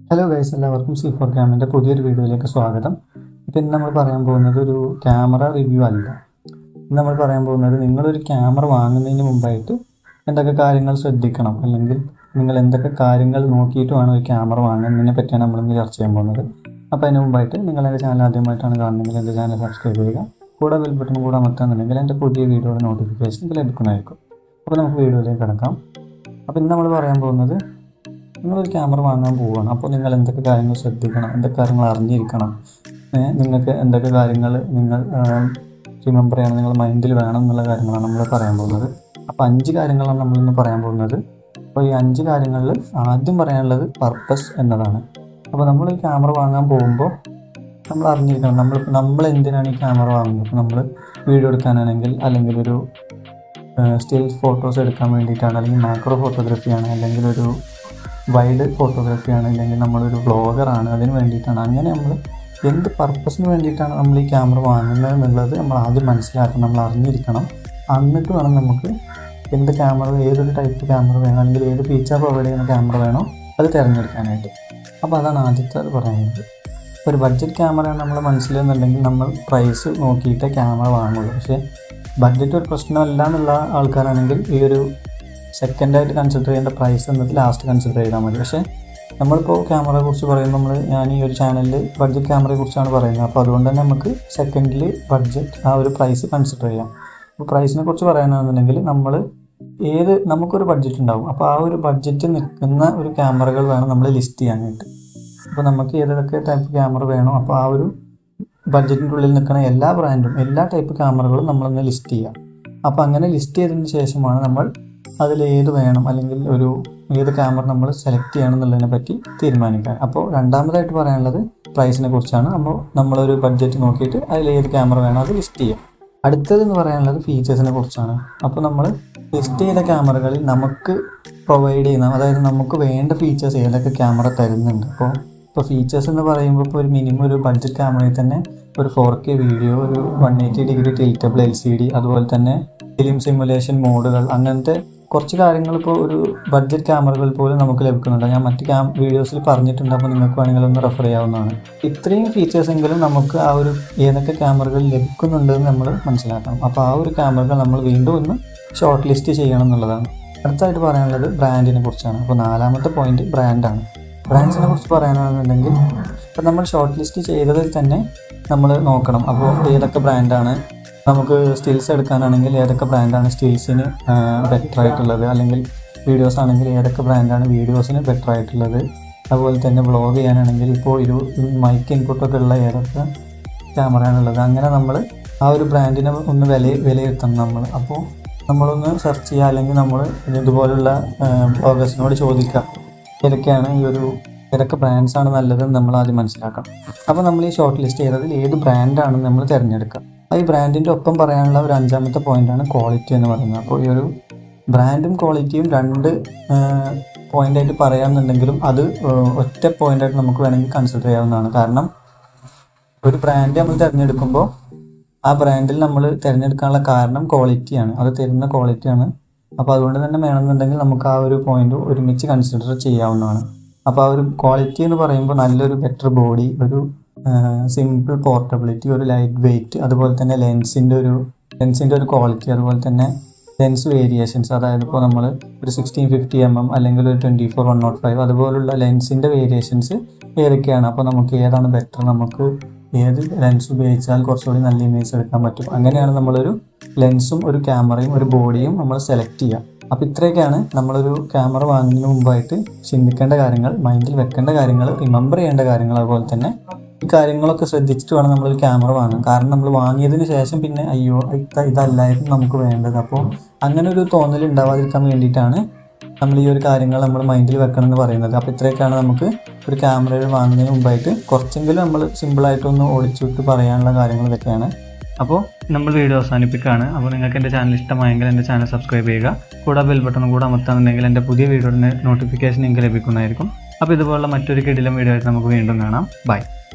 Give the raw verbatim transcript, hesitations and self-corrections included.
Hello guys, എല്ലാവർക്കും C four ക്യാമിൻ്റെ പുതിയൊരു വീഡിയോയിലേക്ക് സ്വാഗതം. ഇപ്പം ഇന്ന് നമ്മൾ പറയാൻ പോകുന്നത് ഒരു ക്യാമറ റിവ്യൂ അല്ല. ഇന്ന് നമ്മൾ പറയാൻ പോകുന്നത് നിങ്ങളൊരു ക്യാമറ വാങ്ങുന്നതിന് മുമ്പായിട്ട് എന്തൊക്കെ കാര്യങ്ങൾ ശ്രദ്ധിക്കണം, അല്ലെങ്കിൽ നിങ്ങൾ എന്തൊക്കെ കാര്യങ്ങൾ നോക്കിയിട്ട് വേണം ഒരു ക്യാമറ വാങ്ങുന്നതിനെ പറ്റിയാണ് നമ്മളിന്ന് ചർച്ച ചെയ്യാൻ പോകുന്നത്. അപ്പോൾ അതിന് മുമ്പായിട്ട് നിങ്ങൾ എൻ്റെ ചാനൽ ആദ്യമായിട്ടാണ് കാണുന്നതെങ്കിൽ എൻ്റെ ചാനൽ സബ്സ്ക്രൈബ് ചെയ്യുക. കൂടെ ബെൽ ബട്ടൺ കൂടെ അമർത്താന്നുണ്ടെങ്കിൽ എൻ്റെ പുതിയ വീഡിയോയുടെ നോട്ടിഫിക്കേഷൻ ലഭിക്കുന്നതായിരിക്കും. അപ്പോൾ നമുക്ക് വീഡിയോയിലേക്ക് കിടക്കാം. അപ്പോൾ ഇന്ന് നമ്മൾ പറയാൻ പോകുന്നത് നിങ്ങളൊരു ക്യാമറ വാങ്ങാൻ പോവുകയാണ്. അപ്പോൾ നിങ്ങൾ എന്തൊക്കെ കാര്യങ്ങൾ ശ്രദ്ധിക്കണം, എന്തൊക്കെ കാര്യങ്ങൾ അറിഞ്ഞിരിക്കണം, നിങ്ങൾക്ക് എന്തൊക്കെ കാര്യങ്ങൾ നിങ്ങൾ റിമെമ്പർ ചെയ്യണം, നിങ്ങൾ മൈൻഡിൽ വേണം എന്നുള്ള കാര്യങ്ങളാണ് നമ്മൾ പറയാൻ പോകുന്നത്. അപ്പോൾ അഞ്ച് കാര്യങ്ങളാണ് നമ്മളിന്ന് പറയാൻ പോകുന്നത്. അപ്പോൾ ഈ അഞ്ച് കാര്യങ്ങളിൽ ആദ്യം പറയാനുള്ളത് പർപ്പസ് എന്നതാണ്. അപ്പോൾ നമ്മൾ ഈ ക്യാമറ വാങ്ങാൻ പോകുമ്പോൾ നമ്മൾ അറിഞ്ഞിരിക്കണം നമ്മൾ നമ്മൾ എന്തിനാണ് ഈ ക്യാമറ വാങ്ങുന്നത്. ഇപ്പോൾ നമ്മൾ വീഡിയോ എടുക്കാനാണെങ്കിൽ, അല്ലെങ്കിൽ ഒരു സ്റ്റിൽ ഫോട്ടോസ് എടുക്കാൻ വേണ്ടിയിട്ടാണ്, അല്ലെങ്കിൽ മാക്രോ ഫോട്ടോഗ്രാഫിയാണ്, അല്ലെങ്കിൽ ഒരു വൈഡ് ഫോട്ടോഗ്രാഫിയാണ്, അല്ലെങ്കിൽ നമ്മളൊരു വ്ളോഗറാണ്, അതിന് വേണ്ടിയിട്ടാണ്. അങ്ങനെ നമ്മൾ എന്ത് പർപ്പസിന് വേണ്ടിയിട്ടാണ് നമ്മൾ ഈ ക്യാമറ വാങ്ങുന്നത് എന്നുള്ളത് നമ്മൾ ആദ്യം മനസ്സിലാക്കണം, നമ്മൾ അറിഞ്ഞിരിക്കണം. എന്നിട്ട് വേണം നമുക്ക് എന്ത് ക്യാമറ, ഏതൊരു ടൈപ്പ് ക്യാമറ വേണം, അല്ലെങ്കിൽ ഏത് ഫീച്ചർ പ്രൊവൈഡ് ചെയ്യുന്ന ക്യാമറ വേണോ അത് തിരഞ്ഞെടുക്കാനായിട്ട്. അപ്പോൾ അതാണ് ആദ്യത്തെ അത് പറയുന്നത്. ഒരു ബഡ്ജറ്റ് ക്യാമറയാണ് നമ്മൾ മനസ്സിലെന്നുണ്ടെങ്കിൽ നമ്മൾ പ്രൈസ് നോക്കിയിട്ടേ ക്യാമറ വാങ്ങുള്ളൂ. പക്ഷേ ബഡ്ജറ്റ് ഒരു പ്രശ്നമല്ല എന്നുള്ള ആൾക്കാരാണെങ്കിൽ ഈ ഒരു സെക്കൻഡായിട്ട് കൺസിഡർ ചെയ്യേണ്ട പ്രൈസ് എന്നത് ലാസ്റ്റ് കൺസിഡർ ചെയ്താൽ മതി. പക്ഷേ നമ്മളിപ്പോൾ ക്യാമറയെ കുറിച്ച് പറയുമ്പോൾ നമ്മൾ ഞാൻ ഈ ഒരു ചാനലിൽ ബഡ്ജറ്റ് ക്യാമറയെ കുറിച്ചാണ് പറയുന്നത്. അപ്പോൾ അതുകൊണ്ട് തന്നെ നമുക്ക് സെക്കൻഡിൽ ബഡ്ജറ്റ് ആ ഒരു പ്രൈസ് കൺസിഡർ ചെയ്യാം. അപ്പോൾ പ്രൈസിനെ കുറിച്ച് പറയാനാണെന്നുണ്ടെങ്കിൽ നമ്മൾ ഏത് നമുക്കൊരു ബഡ്ജറ്റ് ഉണ്ടാകും. അപ്പോൾ ആ ഒരു ബഡ്ജറ്റ് നിൽക്കുന്ന ഒരു ക്യാമറകൾ വേണം നമ്മൾ ലിസ്റ്റ് ചെയ്യാനായിട്ട്. അപ്പോൾ നമുക്ക് ഏതൊക്കെ ടൈപ്പ് ക്യാമറ വേണോ അപ്പോൾ ആ ഒരു ബഡ്ജറ്റിൻ്റെ ഉള്ളിൽ നിൽക്കുന്ന എല്ലാ ബ്രാൻഡും എല്ലാ ടൈപ്പ് ക്യാമറകളും നമ്മളൊന്ന് ലിസ്റ്റ് ചെയ്യാം. അപ്പോൾ അങ്ങനെ ലിസ്റ്റ് ചെയ്തതിന് ശേഷമാണ് നമ്മൾ അതിൽ ഏത് വേണം, അല്ലെങ്കിൽ ഒരു ഏത് ക്യാമറ നമ്മൾ സെലക്ട് ചെയ്യണം എന്നുള്ളതിനെ പറ്റി തീരുമാനിക്കാൻ. അപ്പോൾ രണ്ടാമതായിട്ട് പറയാനുള്ളത് പ്രൈസിനെ കുറിച്ചാണ്. അപ്പോൾ നമ്മളൊരു ബഡ്ജറ്റ് നോക്കിയിട്ട് അതിൽ ഏത് ക്യാമറ വേണം അത് ലിസ്റ്റ് ചെയ്യാം. അടുത്തതെന്ന് പറയാനുള്ളത് ഫീച്ചേഴ്സിനെ കുറിച്ചാണ്. അപ്പോൾ നമ്മൾ ലിസ്റ്റ് ചെയ്ത ക്യാമറകളിൽ നമുക്ക് പ്രൊവൈഡ് ചെയ്യുന്ന, അതായത് നമുക്ക് വേണ്ട ഫീച്ചേഴ്സ് ഏതൊക്കെ ക്യാമറ തരുന്നുണ്ട്. അപ്പോൾ ഇപ്പോൾ ഫീച്ചേഴ്സ് എന്ന് പറയുമ്പോൾ ഇപ്പോൾ ഒരു മിനിമം ഒരു ബഡ്ജറ്റ് ക്യാമറയിൽ തന്നെ ഒരു ഫോർ കെ വീഡിയോ, ഒരു one eighty degree tiltable L C D, അതുപോലെ തന്നെ ഫിലിം സിമുലേഷൻ മോഡുകൾ, അങ്ങനത്തെ കുറച്ച് കാര്യങ്ങൾ ഇപ്പോൾ ഒരു ബഡ്ജറ്റ് ക്യാമറകൾ പോലും നമുക്ക് ലഭിക്കുന്നുണ്ട്. ഞാൻ മറ്റ് ക്യാ വീഡിയോസിൽ പറഞ്ഞിട്ടുണ്ട്. അപ്പോൾ നിങ്ങൾക്ക് വേണമെങ്കിൽ ഒന്ന് റെഫർ ചെയ്യാവുന്നതാണ്. ഇത്രയും ഫീച്ചേഴ്സ് എങ്കിലും നമുക്ക് ആ ഒരു ഏതൊക്കെ ക്യാമറകൾ ലഭിക്കുന്നുണ്ടെന്ന് നമ്മൾ മനസ്സിലാക്കണം. അപ്പോൾ ആ ഒരു ക്യാമറകൾ നമ്മൾ വീണ്ടും ഒന്ന് ഷോർട്ട് ലിസ്റ്റ് ചെയ്യണം എന്നുള്ളതാണ്. അടുത്തായിട്ട് പറയാനുള്ളത് ബ്രാൻഡിനെ കുറിച്ചാണ്. അപ്പോൾ നാലാമത്തെ പോയിന്റ് ബ്രാൻഡാണ്. ബ്രാൻഡ്സിനെ കുറിച്ച് പറയാനാണെന്നുണ്ടെങ്കിൽ ഇപ്പോൾ നമ്മൾ ഷോർട്ട് ലിസ്റ്റ് ചെയ്തതിൽ തന്നെ നമ്മൾ നോക്കണം. അപ്പോൾ ഏതൊക്കെ ബ്രാൻഡാണ് നമുക്ക് സ്റ്റിൽസ് എടുക്കാനാണെങ്കിൽ ഏതൊക്കെ ബ്രാൻഡാണ് സ്റ്റിൽസിന് ബെറ്റർ ആയിട്ടുള്ളത്, അല്ലെങ്കിൽ വീഡിയോസ് ആണെങ്കിൽ ഏതൊക്കെ ബ്രാൻഡാണ് വീഡിയോസിന് ബെറ്റർ ആയിട്ടുള്ളത്. അതുപോലെ തന്നെ വ്ളോഗ് ചെയ്യാനാണെങ്കിൽ ഇപ്പോൾ ഒരു മൈക്ക് ഇൻപുട്ടൊക്കെ ഉള്ള ഏതൊക്കെ ക്യാമറയാണുള്ളത്. അങ്ങനെ നമ്മൾ ആ ഒരു ബ്രാൻഡിനെ ഒന്ന് വില വിലയിരുത്തണം നമ്മൾ. അപ്പോൾ നമ്മളൊന്ന് സെർച്ച് ചെയ്യുക, അല്ലെങ്കിൽ നമ്മൾ ഇതുപോലുള്ള ബ്ലോഗേഴ്സിനോട് ചോദിക്കുക ഏതൊക്കെയാണ് ഈ ഒരു ഏതൊക്കെ ബ്രാൻഡ്സാണ് നല്ലതെന്ന് നമ്മൾ ആദ്യം മനസ്സിലാക്കണം. അപ്പോൾ നമ്മൾ ഈ ഷോർട്ട് ലിസ്റ്റ് ചെയ്തതിൽ ഏത് ബ്രാൻഡാണെന്ന് നമ്മൾ തിരഞ്ഞെടുക്കുക. ഈ ബ്രാൻഡിൻ്റെ ഒപ്പം പറയാനുള്ള ഒരു അഞ്ചാമത്തെ പോയിൻ്റാണ് ക്വാളിറ്റി എന്ന് പറയുന്നത്. അപ്പോൾ ഈ ഒരു ബ്രാൻഡും ക്വാളിറ്റിയും രണ്ട് പോയിൻ്റായിട്ട് പറയാമെന്നുണ്ടെങ്കിലും അത് ഒറ്റ പോയിൻ്റായിട്ട് നമുക്ക് വേണമെങ്കിൽ കൺസിഡർ ചെയ്യാവുന്നതാണ്. കാരണം ഒരു ബ്രാൻഡ് നമ്മൾ തിരഞ്ഞെടുക്കുമ്പോൾ ആ ബ്രാൻഡിൽ നമ്മൾ തിരഞ്ഞെടുക്കാനുള്ള കാരണം ക്വാളിറ്റിയാണ്, അത് തരുന്ന ക്വാളിറ്റിയാണ്. അപ്പോൾ അതുകൊണ്ട് തന്നെ വേണമെന്നുണ്ടെങ്കിൽ നമുക്ക് ആ ഒരു പോയിൻ്റ് ഒരുമിച്ച് കൺസിഡർ ചെയ്യാവുന്നതാണ്. അപ്പോൾ ആ ഒരു ക്വാളിറ്റി എന്ന് പറയുമ്പോൾ നല്ലൊരു ബെറ്റർ ബോഡി, ഒരു സിമ്പിൾ പോർട്ടബിലിറ്റി, ഒരു ലൈറ്റ് വെയ്റ്റ്, അതുപോലെ തന്നെ ലെൻസിൻ്റെ ഒരു ലെൻസിൻ്റെ ഒരു ക്വാളിറ്റി, അതുപോലെ തന്നെ ലെൻസ് വേരിയേഷൻസ്, അതായത് ഇപ്പോൾ നമ്മൾ ഒരു സിക്സ്റ്റീൻ ഫിഫ്റ്റി എം എം അല്ലെങ്കിൽ ഒരു twenty four one nought five അതുപോലുള്ള ലെൻസിൻ്റെ വേരിയേഷൻസ് ഏതൊക്കെയാണ്, അപ്പോൾ നമുക്ക് ഏതാണ് ബെറ്റർ, നമുക്ക് ഏത് ലെൻസ് ഉപയോഗിച്ചാൽ കുറച്ചുകൂടി നല്ല ഇമേജ് എടുക്കാൻ പറ്റും. അങ്ങനെയാണ് നമ്മളൊരു ലെൻസും ഒരു ക്യാമറയും ഒരു ബോഡിയും നമ്മൾ സെലക്ട് ചെയ്യുക. അപ്പോൾ ഇത്രയൊക്കെയാണ് നമ്മളൊരു ക്യാമറ വാങ്ങുന്നതിന് മുമ്പായിട്ട് ചിന്തിക്കേണ്ട കാര്യങ്ങൾ, മൈൻഡിൽ വെക്കേണ്ട കാര്യങ്ങൾ, റിമെമ്പർ ചെയ്യേണ്ട കാര്യങ്ങൾ. അതുപോലെ തന്നെ ഈ കാര്യങ്ങളൊക്കെ ശ്രദ്ധിച്ചിട്ട് വേണം നമ്മളൊരു ക്യാമറ വാങ്ങാൻ. കാരണം നമ്മൾ വാങ്ങിയതിന് ശേഷം പിന്നെ അയ്യോ ഇതല്ലായിരുന്നു നമുക്ക് വേണ്ടത്, അപ്പോൾ അങ്ങനെ ഒരു തോന്നൽ ഉണ്ടാവാതിരിക്കാൻ വേണ്ടിയിട്ടാണ് നമ്മൾ ഈ ഒരു കാര്യങ്ങൾ നമ്മൾ മൈൻഡിൽ വെക്കണം എന്ന് പറയുന്നത്. അപ്പോൾ ഇത്രയൊക്കെയാണ് നമുക്ക് ഒരു ക്യാമറ വാങ്ങുന്നതിന് മുമ്പായിട്ട് കുറച്ചെങ്കിലും നമ്മൾ സിമ്പിളായിട്ടൊന്ന് ഓടിച്ചുവിട്ട് പറയാനുള്ള കാര്യങ്ങൾ ഇതൊക്കെയാണ്. അപ്പോൾ നമ്മൾ വീഡിയോ അവസാനിപ്പിക്കുകയാണ്. അപ്പോൾ നിങ്ങൾക്ക് എൻ്റെ ചാനൽ ഇഷ്ടമായെങ്കിൽ എൻ്റെ ചാനൽ സബ്സ്ക്രൈബ് ചെയ്യുക. കൂടെ ബെൽ ബട്ടൺ കൂടെ അമർത്താന്നുണ്ടെങ്കിൽ എൻ്റെ പുതിയ വീഡിയോയുടെ നോട്ടിഫിക്കേഷൻ നിങ്ങൾക്ക് ലഭിക്കുന്നതായിരിക്കും. അപ്പോൾ ഇതുപോലുള്ള മറ്റൊരു കിടിലം വീഡിയോ ആയിട്ട് നമുക്ക് വീണ്ടും കാണാം. ബൈ.